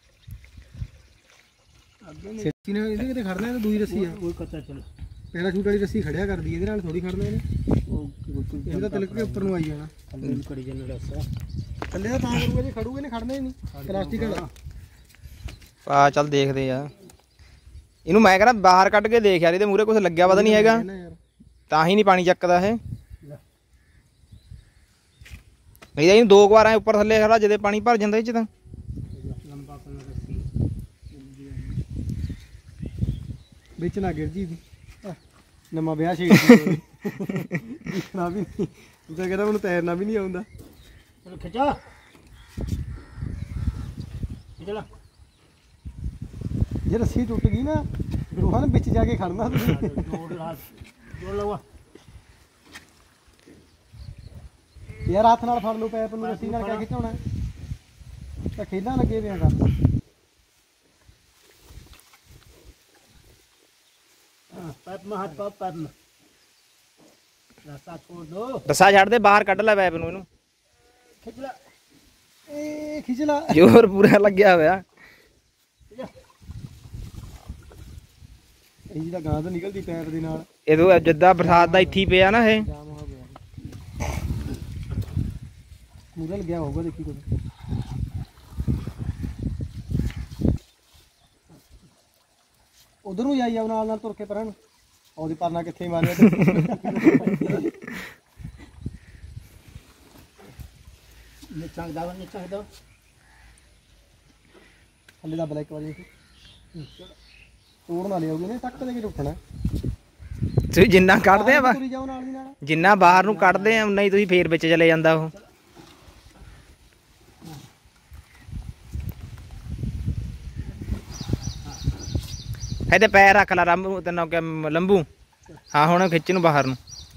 ਸੇਫਟੀ ਨਾਲ ਇਹਦੇ ਕਿਤੇ ਖੜਨਾ, ਇਹ ਤਾਂ ਦੂਈ ਰੱਸੀ ਆ। ਉਹ ਕੱਚਾ ਚਲ ਪੈਰਾਸ਼ੂਟ ਵਾਲੀ ਰੱਸੀ ਖੜਿਆ ਕਰਦੀ, ਇਹਦੇ ਨਾਲ ਥੋੜੀ ਖੜਨਾ ਇਹਨੇ। ਇਹ ਤਾਂ ਤਿਲਕ ਕੇ ਉੱਪਰ ਨੂੰ ਆਈ ਜਾਣਾ। ਥੱਲੇ ਨੂੰ ਕੜੀ ਜਾਣਾ ਰੱਸਾ, ਥੱਲੇ ਤਾਂ ਕਰੂਗਾ ਜੇ ਖੜੂਗੇ ਨੇ, ਖੜਨਾ ਹੀ ਨਹੀਂ। ਪਲਾਸਟਿਕ ਵਾਲਾ ਆ ਚੱਲ ਦੇਖਦੇ ਆ ਇਹਨੂੰ। ਮੈਂ ਕਹਿੰਦਾ ਬਾਹਰ ਕੱਢ ਕੇ ਦੇਖ ਯਾਰ, ਇਹਦੇ ਮੂਹਰੇ ਕੁਝ ਲੱਗਿਆ ਪਤਾ ਨਹੀਂ ਹੈਗਾ, ਤਾਂ ਹੀ ਨਹੀਂ ਪਾਣੀ ਚੱਕਦਾ ਇਹ। ਨਹੀਂ ਤਾਂ ਇਹਨੂੰ ਦੋ ਵਾਰਾਂ ਉੱਪਰ ਥੱਲੇ ਖੜਾ, ਜਦੇ ਪਾਣੀ ਭਰ ਜਾਂਦਾ ਇਹ ਚ ਤਾਂ। ਵਿੱਚ ਨਾ ਗਿਰ ਜੀ ਨਵਾਂ ਵਿਆਹ ਛੇੜ ਦਿਖਣਾ ਵੀ ਨਹੀਂ। ਤੂੰ ਤਾਂ ਕਹਿੰਦਾ ਮੈਨੂੰ ਤੈਰਨਾ ਵੀ ਨਹੀਂ ਆਉਂਦਾ। ਚਲੋ ਖਿਚਾ ਚਲਾ। ਜੇ ਰੱਸੀ ਟੁੱਟ ਗਈ ਨਾ, ਦੋਹਾਂ ਨੇ ਵਿੱਚ ਜਾ ਕੇ ਖੜਨਾ ਤੁਸੀਂ। ਜੋੜ ਲਵਾ ਯਾਰ, ਹੱਥ ਨਾਲ ਫੜ ਲਓ ਪੈਪ ਨੂੰ, ਰੱਸੀ ਨਾਲ ਕਿਆ ਖਿਚਾਉਣਾ। ਤਾਂ ਖੇਡਾਂ ਲੱਗੇ ਵੇ ਕਰ। ਪੈਪ ਮੇ ਹੱਥ ਪਾਪ ਪੈਪ ਮੇ ਰਸਤਾ ਛੋੜ ਦੋ। ਰੱਸਾ ਛੱਡ ਦੇ, ਬਾਹਰ ਕੱਢ ਲੈ ਪੈਪ ਨੂੰ, ਇਹਨੂੰ ਖਿੱਚ ਲੈ। ਇਹ ਖਿੱਚ ਲਾ ਜ਼ੋਰ ਪੂਰਾ ਲੱਗਿਆ ਹੋਇਆ। ਇਹ ਤਾਂ ਗਾਂ ਤਾਂ ਨਿਕਲਦੀ ਪੈਪ ਦੇ ਨਾਲ। ਇਹਦੋਂ ਜਿੱਦਾਂ ਬਰਸਾਤ ਦਾ ਇੱਥੇ ਹੀ ਪਿਆ ਨਾ ਇਹ ਜਾਮ ਹੋ ਗਿਆ ਮੂਰੇ ਲੱਗਿਆ ਹੋਊਗਾ ਦੇਖੀ ਕੁਝ। ਉਧਰ ਨੂੰ ਜਾਈ ਜਾਓ ਨਾਲ ਨਾਲ ਤੁਰ ਕੇ ਪਰਾਂ ਨੂੰ। ਉਹਦੀ ਪਰਨਾ ਕਿੱਥੇ ਮਾਰਿਆ ਨੀਚਾਂ ਦਾ ਥੱਲੇ ਦਾ ਬਲੈਕ ਵਾਲੀ ਤੋੜ ਨਾ ਲਿਆਓਗੇ ਨੇ ਟੱਕ ਦੇ ਕੇ ਉੱਠਣਾ। ਤੁਸੀਂ ਜਿੰਨਾ ਕੱਢਦੇ ਆ ਤੁਰੀ ਜਾਓ ਨਾਲ ਦੀ ਨਾਲ। ਜਿੰਨਾ ਬਾਹਰ ਨੂੰ ਕੱਢਦੇ ਆ ਉਨਾ ਹੀ ਤੁਸੀਂ ਫੇਰ ਵਿੱਚ ਚਲੇ ਜਾਂਦਾ ਉਹ। ਇਹਦੇ ਪੈਰ ਰੱਖ ਲਾ ਲੰਬੂ ਤੈਨੂੰ ਕਿ ਲੰਬੂ। ਹਾਂ ਹੁਣ ਖਿੱਚ ਨੂੰ ਬਾਹਰ ਨੂੰ।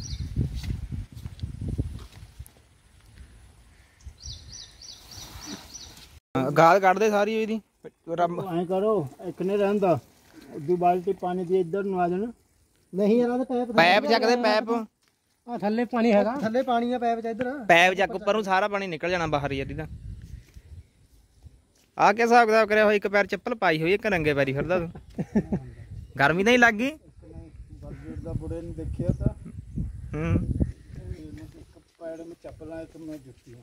ਗਾਲ ਕੱਢਦੇ ਸਾਰੀ ਇਹਦੀ। ਐਂ ਕਰੋ ਇੱਕ ਨੇ ਰਹਿੰਦਾ 2 ਬਾਲਟੀ ਪਾਣੀ ਦੀ ਇੱਧਰ ਨੂੰ ਆ ਜਾਣਾ। ਨਹੀਂ ਇਹਨਾਂ ਦੇ ਪੈਪ ਚੱਕਦੇ ਪੈਪ। ਆ ਥੱਲੇ ਪਾਣੀ ਹੈਗਾ। ਥੱਲੇ ਪਾਣੀ ਆ ਪੈਪ ਚ ਇੱਧਰ। ਪੈਪ ਚੱਕ ਉੱਪਰ ਨੂੰ ਸਾਰਾ ਪਾਣੀ ਨਿਕਲ ਜਾਣਾ ਬਾਹਰ ਯਾਰ ਇਹਦਾ। ਆ ਕੇ ਹਿਸਾਬ ਕਿਤਾਬ ਕਰਿਆ ਹੋਇਆ। ਇੱਕ ਪੈਰ ਚੱਪਲ ਪਾਈ ਹੋਈ ਇੱਕ ਨੰਗੇ ਪੈਰੀ ਫਿਰਦਾ ਤੂੰ। ਗਰਮੀ ਤਾਂ ਹੀ ਲੱਗ ਗਈ। ਦਾ ਬੁੜੇ ਨੇ ਦੇਖਿਆ ਤਾਂ ਇੱਕ ਪੈਰ ਵਿੱਚ ਚੱਪਲਾਂ ਇੱਕ ਮੈਂ ਜੁੱਤੀ।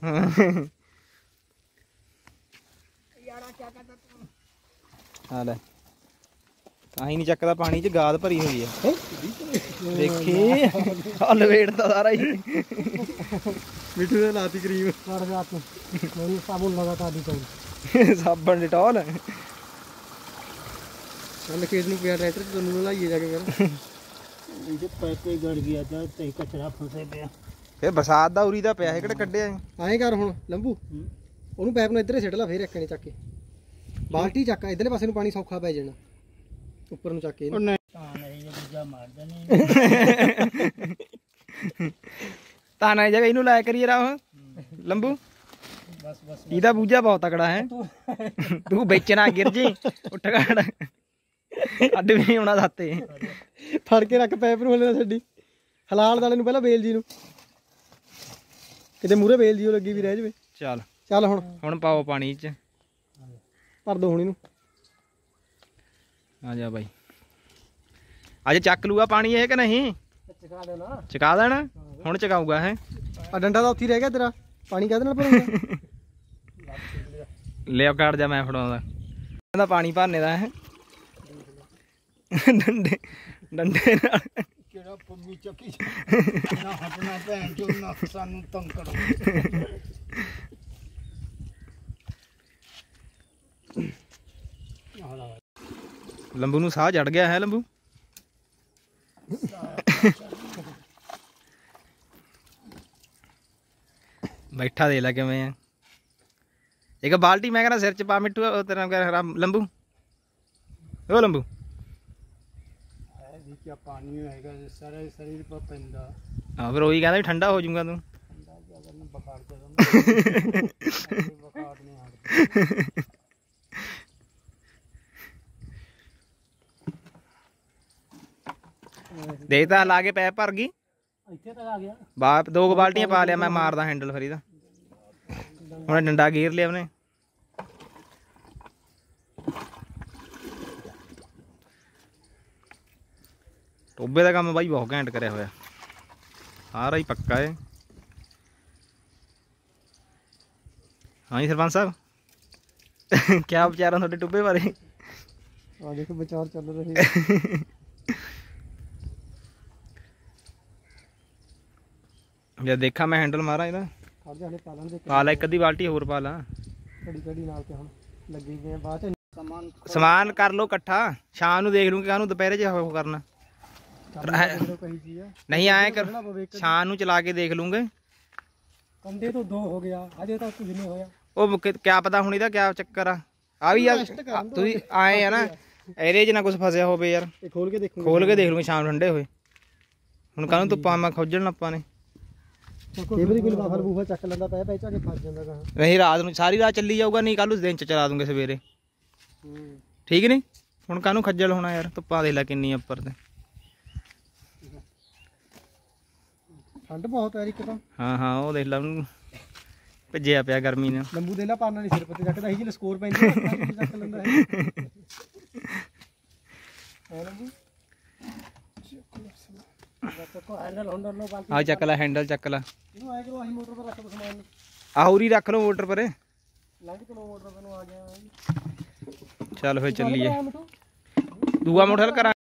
ਹਾਂ ਲੈ ਤਾਂ ਹੀ ਨਹੀਂ ਚੱਕਦਾ ਪਾਣੀ 'ਚ ਗਾਦ ਭਰੀ ਹੋਈ ਹੈ। ਦੇਖੀ ਆ ਲਵੇੜਦਾ ਸਾਰਾ ਹੀ। ਮਿੱਠੂ ਨੇ ਲਾਤੀ ਕਰੀਮ ਕਰ ਰਾਤ ਨੂੰ ਮੈਨੂੰ ਸਾਬਣ ਲਗਾਤਾ ਦੀ ਕੋਈ ਸਾਬਣ ਡਿਟੋਲ। ਚੱਲ ਖੇਤ ਨੂੰ ਪਿਆ ਟਰੈਕਟਰ ਤੇ ਤੁਹਾਨੂੰ ਲਾਈਏ ਜਾ ਕੇ ਫਿਰ। ਇਹਦੇ ਪੈਪੇ ਗੜ ਗਿਆ ਤਾਂ ਤੇ ਕਚਰਾ ਫਸੇ ਪਿਆ। ਫੇਰ ਬਰਸਾਤ ਦਾ ਉਰੀ ਦਾ ਪਿਆ ਹੈ ਕਿਹੜੇ ਕੱਢਿਆ। ਐਂ ਕਰ ਹੁਣ ਲੰਬੂ ਉਹਨੂੰ ਪੈਪ ਨੂੰ ਇੱਧਰ ਹੀ ਸਿੱਟ ਲਾ ਫੇਰ ਇੱਕਣੇ ਚੱਕ ਕੇ। ਬਾਲਟੀ ਚੱਕ ਇੱਧਰਲੇ ਪਾਸੇ ਨੂੰ ਪਾਣੀ ਸੌਖਾ ਪੈ ਜਾਣਾ ਉੱਪਰ ਨੂੰ ਚੱਕ ਕੇ। ਨਹੀਂ ਤਾਂ ਨਹੀਂ ਦੂਜਾ ਮਾਰ ਦੇਣੀ ਤਾਂ ਨਾ ਜਗ੍ਹਾ ਇਹਨੂੰ ਲਾਇਆ ਕਰੀਏ ਰਾਹ ਲੰਬੂ। ਬਸ ਇਹਦਾ ਬੂਝਾ ਬਹੁਤ ਤਕੜਾ ਹੈ। ਤੂੰ ਵਿੱਚ ਨਾ ਗਿਰ ਜੀ ਉੱਠ ਖੜ ਅੱਡ ਵੀ ਆਉਣਾ ਸਾਤੇ। ਫੜ ਕੇ ਰੱਖ ਪੈਪ ਨੂੰ ਹਲੇ ਨਾ ਛੱਡੀ। ਹਲਾਲ ਵਾਲੇ ਨੂੰ ਪਹਿਲਾਂ ਬੇਲ ਜੀ ਨੂੰ ਕਿਤੇ ਮੂਹਰੇ ਬੇਲ ਜੀ ਉਹ ਲੱਗੀ ਵੀ ਰਹਿ ਜਵੇ। ਚੱਲ ਹੁਣ ਪਾਓ ਪਾਣੀ 'ਚ। ਭਰ ਦੋ ਹੁਣ ਇਹਨੂੰ। ਆ ਜਾ ਬਾਈ ਅੱਜ ਚੱਕ ਲੂਗਾ ਪਾਣੀ ਇਹ ਕਿ ਨਹੀਂ। ਚਕਾ ਦੇਣਾ। ਚਕਾ ਦੇਣਾ ਹੁਣ ਚਕਾਊਗਾ ਹੈ। ਆ ਡੰਡਾ ਤਾਂ ਉੱਥੇ ਰਹਿ ਗਿਆ ਤੇਰਾ। ਪਾਣੀ ਕਾਹਦੇ ਨਾਲ ਭਰੂਗਾ। ਲਿਆ ਕਾੜ ਜਾ ਮੈਂ ਫੜਾਉਂਦਾ। ਇਹਦਾ ਪਾਣੀ ਭਰਨੇ ਦਾ ਹੈ ਡੰਡੇ ਨਾਲ। ਕਿਹੜਾ ਪੰਮੀ ਚੱਕੀ ਨਾ ਹਟਣਾ ਭੈਣ ਚੋਂ ਨਾ ਸਾਨੂੰ ਤੰਗ ਕਰੋ। ਲੰਬੂ ਨੂੰ ਸਾਹ ਚੜ ਗਿਆ ਹੈ ਲੰਬੂ। ਬੈਠਾ ਦੇ ਲੈ ਕਿਵੇਂ ਆ। ਇੱਕ ਬਾਲਟੀ ਮੈਂ ਕਹਿੰਦਾ ਸਿਰ 'ਚ ਪਾ ਮਿੱਠੂ ਤੇਰਾ ਲੰਬੂ। ਉਹ ਲੰਬੂ ਕਿਆ ਪਾਣੀ ਹੈਗਾ ਸਾਰੇ ਸਰੀਰ ਪਰ ਪੈਂਦਾ। ਹਾਂ ਫਿਰ ਉਹੀ ਕਹਿੰਦਾ ਠੰਡਾ ਹੋ ਜਾਊਗਾ ਤੂੰ। ਬੁਖਾਰ ਨਹੀਂ ਆਉਂਦਾ। ਦੇਖ ਤਾਂ ਲਾ ਕੇ ਪੈਪ ਭਰ ਗਈ। ਇੱਥੇ ਤੱਕ ਆ ਗਿਆ। ਬਾਪ 2 ਬਾਲਟੀਆਂ ਪਾ ਲਿਆ ਮੈਂ ਮਾਰਦਾ ਹੈਂਡਲ ਫਰੀ ਦਾ। ਹੁਣ ਡੰਡਾ ਗੇਰ ਲਿਆ ਉਹਨੇ। ਟੋਬੇ ਦਾ ਕੰਮ ਬਾਈ ਬਹੁਤ ਘੈਂਟ ਕਰਿਆ ਹੋਇਆ ਸਾਰਾ ਹੀ ਪੱਕਾ ਹੈ। ਹਾਂ ਜੀ ਸਰਪੰਚ ਸਾਹਿਬ ਕਿਆ ਵਿਚਾਰਾਂ ਤੁਹਾਡੇ ਟੋਬੇ ਬਾਰੇ। ਆ ਦੇਖੋ ਵਿਚਾਰ ਚੱਲ ਰਹੇ। ਜੇ ਦੇਖਾਂ ਮੈਂ ਹੈਂਡਲ ਮਾਰਾਂ ਇਹਦਾ। ਖੜ ਜਾ ਹਲੇ ਪਾ ਲਾਂਗੇ। ਪਾ ਲੈ ਇੱਕ ਅੱਧੀ ਬਾਲਟੀ ਹੋਰ ਪਾ ਲਾ। ਕੜੀ ਨਾਲ ਤੇ ਹੁਣ ਲੱਗੀ ਗਏ ਬਾਅਦ ਚ ਸਮਾਨ ਕਰ ਲਓ ਇਕੱਠਾ। ਸ਼ਾਮ ਨੂੰ ਦੇਖ ਲੂੰਗੇ ਕਾਹਨੂੰ ਦੁਪਹਿਰੇ 'ਚ ਉਹ ਕਰਨਾ। ਨਹੀਂ ਆਏ ਕਰ ਸ਼ਾਮ ਨੂੰ ਚਲਾ ਕੇ ਦੇਖ ਲੂੰਗੇ। ਕੰਡੇ ਤੋਂ 2 ਹੋ ਗਿਆ ਅਜੇ ਤੱਕ ਕੁਝ ਨਹੀਂ ਹੋਇਆ। ਉਹ ਕਿਆ ਪਤਾ ਹੁਣ ਇਹਦਾ ਕਿਆ ਚੱਕਰ ਆ ਵੀ ਯਾਰ ਤੁਸੀਂ ਆਏ ਆ ਨਾ ਇਹਦੇ 'ਚ ਨਾ ਕੁਝ ਫਸਿਆ ਹੋਵੇ ਯਾਰ। ਖੋਲ ਕੇ ਦੇਖੋ। ਖੋਲ ਕੇ ਦੇਖ ਲੂੰਗੇ ਸ਼ਾਮ ਠੰਡੇ ਹੋਏ। ਹੁਣ ਕਾਹਨੂੰ ਧੁੱਪਾਂ ਮੈਂ ਖੋਜਣ ਆਪਾਂ ਨੇ। ਕਈ ਵਾਰੀ ਕੋਈ ਲਿਫਾਫਾ ਲਫੂਫਾ ਚੱਕ ਲੈਂਦਾ ਪੈ ਪੈ ਕੇ ਫਸ ਜਾਂਦਾ ਗਾ। ਨਹੀਂ ਰਾਤ ਨੂੰ ਸਾਰੀ ਰਾਤ ਚੱਲੀ ਜਾਊਗਾ। ਨਹੀਂ ਕੱਲ ਉਸ ਦਿਨ 'ਚ ਚਲਾ ਦੂੰਗੇ ਸਵੇਰੇ। ਠੀਕ ਨਹੀਂ ਹੁਣ ਕਾਹਨੂੰ ਖੱਜਲ ਹੋਣਾ ਯਾਰ। ਧੁੱਪਾਂ ਦੇਖ ਲੈ ਕਿੰਨੀ ਉੱਪਰ ਤੇ। ਠੰਡ ਬਹੁਤ ਹੈ ਇੱਕ ਤਾਂ। ਹਾਂ ਉਹ ਦੇਖ ਲਾ ਉਹਨੂੰ ਭਿੱਜਿਆ ਪਿਆ ਗਰਮੀ ਨਾਲ। ਲੰਬੂ ਦੇ ਲਾ ਪਾਣਾ ਨਹੀਂ ਸਿਰ ਪੱਤੇ ਚੱਕਦਾ, ਇਹੀ ਜਿਹੀ ਸਕੋਰ ਪੈਂਦੀ ਹੈ ਚੱਕ ਲੈਂਦਾ ਹੈ ਲੰਬੂ ਹੈਂਡਲ ਹੁੰਡਲ ਲੋ ਬਾਲਟੀ ਆ ਚੱਕ ਲੈ ਹੈਂਡਲ ਚੱਕ ਲੈ। ਇਹਨੂੰ ਆਏ ਕਰੋ, ਅਸੀਂ ਮੋਟਰ ਪਰ ਰੱਖ ਦੋ ਸਮਾਨ ਨੂੰ। ਆਹ ਉਰੀ ਰੱਖ ਲਓ ਮੋਟਰ ਪਰੇ। ਲੰਘ ਚਲੋ ਮੋਟਰ ਤੈਨੂੰ ਆ ਗਿਆ। ਚੱਲ ਫਿਰ ਚੱਲੀਏ। ਦੂਆ ਮੋਟਰ ਕਰਾਂ